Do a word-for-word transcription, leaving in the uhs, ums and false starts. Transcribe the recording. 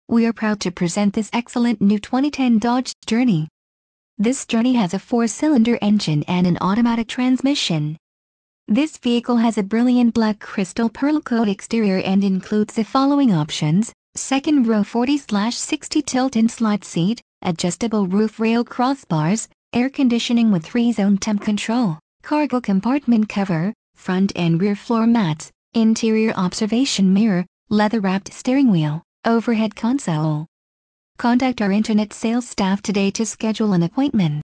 We are proud to present this excellent new twenty ten Dodge Journey. This Journey has a four-cylinder engine and an automatic transmission. This vehicle has a brilliant black crystal pearl coat exterior and includes the following options: second row forty by sixty tilt-in slide seat, adjustable roof rail crossbars, air conditioning with three-zone temp control, cargo compartment cover, front and rear floor mats, interior observation mirror, leather-wrapped steering wheel, overhead console. Contact our internet sales staff today to schedule an appointment.